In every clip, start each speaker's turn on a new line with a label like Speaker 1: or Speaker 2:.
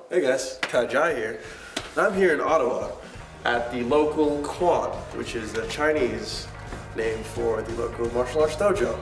Speaker 1: Hey guys, Kai Jai here. And I'm here in Ottawa at the local Kwan, which is the Chinese name for the local martial arts dojo.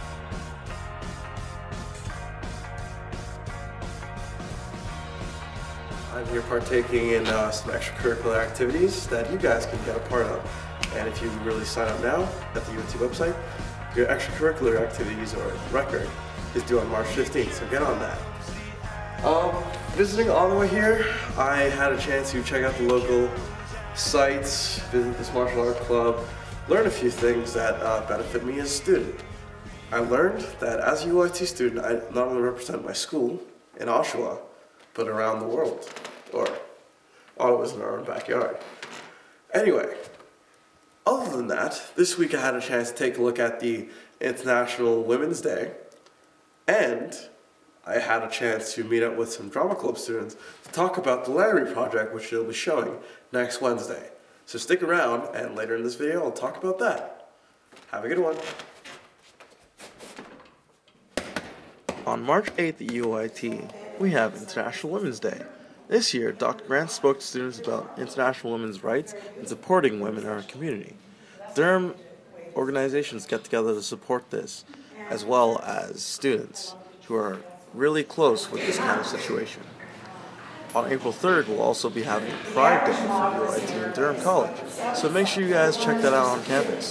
Speaker 1: I'm here partaking in some extracurricular activities that you guys can get a part of. And if you really sign up now at the UNT website, your extracurricular activities or record is due on March 15th, so get on that. Visiting Ottawa here, I had a chance to check out the local sites, visit this martial arts club, learn a few things that benefit me as a student. I learned that as a UIT student, I not only represent my school in Oshawa, but around the world, or Ottawa's in our own backyard. Anyway, other than that, this week I had a chance to take a look at the International Women's Day, and I had a chance to meet up with some drama club students to talk about the Laramie Project, which they'll be showing next Wednesday. So stick around, and later in this video I'll talk about that. Have a good one. On March 8th at UIT, we have International Women's Day. This year, Dr. Grant spoke to students about international women's rights and supporting women in our community. Durham organizations get together to support this, as well as students who are really close with this kind of situation. On April 3rd, we'll also be having Pride Day for UIT in Durham College, so make sure you guys check that out on campus.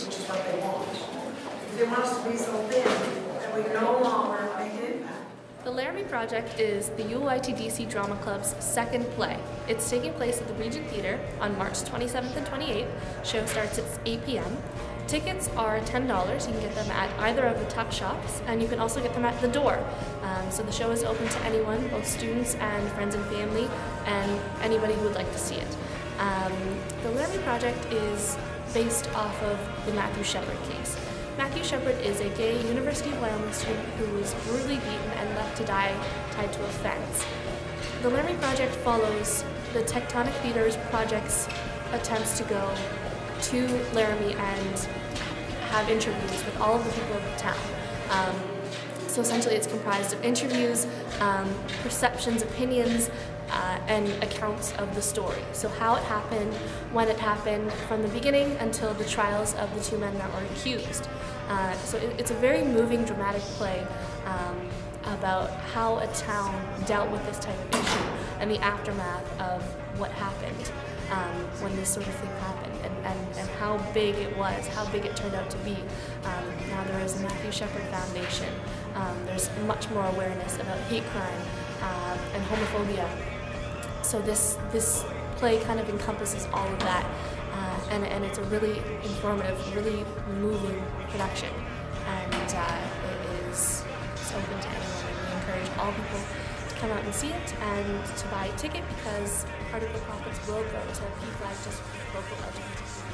Speaker 2: There must be something that we no longer make an impact.
Speaker 3: The Laramie Project is the UIT DC Drama Club's second play. It's taking place at the Regent Theatre on March 27th and 28th. Show starts at 8 p.m. Tickets are $10. You can get them at either of the tuck shops, and you can also get them at the door. So the show is open to anyone, both students and friends and family, and anybody who would like to see it. The Laramie Project is based off of the Matthew Shepard case. Matthew Shepard is a gay University of Wyoming student who was brutally beaten and left to die tied to a fence. The Laramie Project follows the Tectonic Theater's project's attempts to go to Laramie and have interviews with all of the people of the town. So essentially it's comprised of interviews, perceptions, opinions, and accounts of the story. So how it happened, when it happened, from the beginning until the trials of the two men that were accused. So it's a very moving, dramatic play about how a town dealt with this type of issue and the aftermath of what happened when this sort of thing happened, and how big it was, how big it turned out to be. Now there is a Matthew Shepard Foundation. There's much more awareness about hate crime and homophobia. So this play kind of encompasses all of that, and it's a really informative, really moving production, and it is open to anyone, and we encourage all people to come out and see it and to buy a ticket, because part of the profits will go to PFLAG, just local LGBT